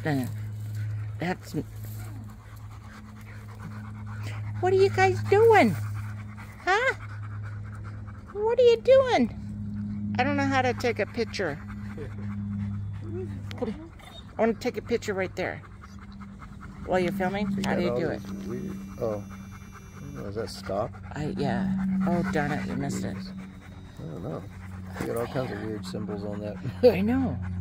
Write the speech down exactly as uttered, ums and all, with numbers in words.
happening? That's... What are you guys doing? Huh? What are you doing? I don't know how to take a picture. I want to take a picture right there. While you're filming? How do you do it? Weird. Oh. Is that stop? I, yeah. Oh, darn it. We missed it. I don't know. You got all kinds of weird symbols on that. I know.